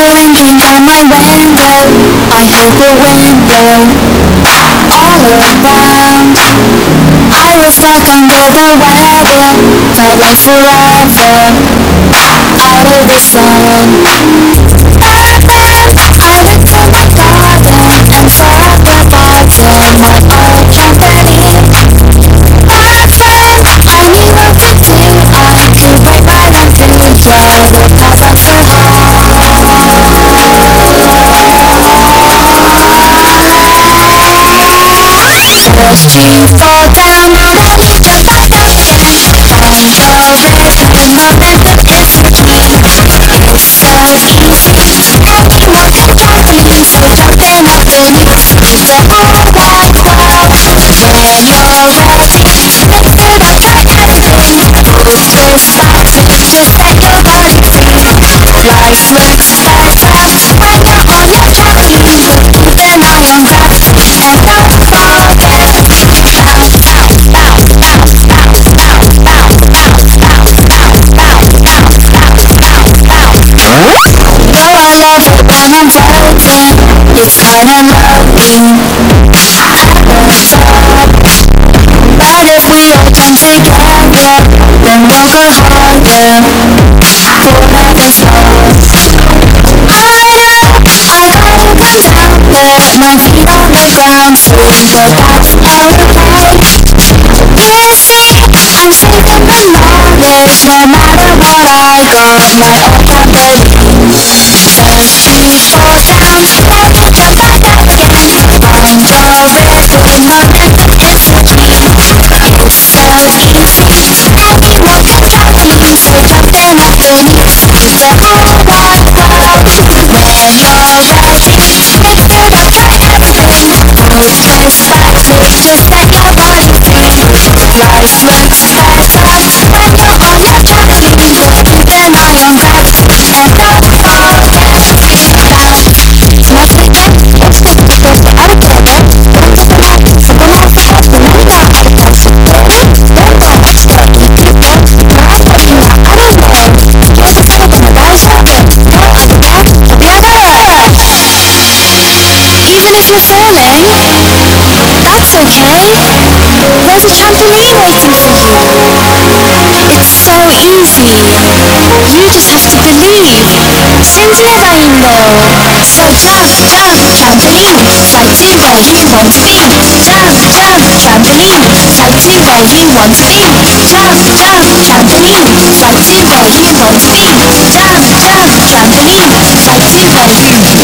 Leaning on my window, I hear the window all around. I was stuck under the weather, felt like forever out of the sun. I went to my garden and saw the bottom of a trampoline. Perfect, I knew what to do. I could break my legs together because I'm so high. Watched you fall down, now that you just got back again. On the bed, looking up at the disappear. It's so easy, anyone can trampoline. So jumping up beneath is the whole wide world. When you're ready, stick to that trampoline. It's just like it, just set your body free. Life looks better when you're on your trampoline. Keep an eye on that and don't forget. Though I love it when I'm floating, it's kinda lonely at the top. But if we all jump together, then we'll go higher, forever's lost. I hope I'm down there, my feet on the ground, so that's okay. You see, I'm saving the knowledge, no matter what I got, my own trampoline. First you fall down, then you jump back up again. Find your rhythm, momentum is the key. It's so easy, anyone can trampoline. So jumping up beneath is the whole wide world. When you're ready, stick to that trampoline. It's just like it, just set your body free. Life looks better when you're on your trampoline. Keep an eye on that and don't forget. Even if you're falling, that's okay. There's a trampoline waiting for you. It's so easy. You just have to believe. 先接再应喽。So jump, jump, trampoline， 快接我應往這邊。Jump, jump, trampoline， 快接我應往這邊。Jump, jump, trampoline， 快接我應往這邊。Jump, jump, trampoline， 快接我應。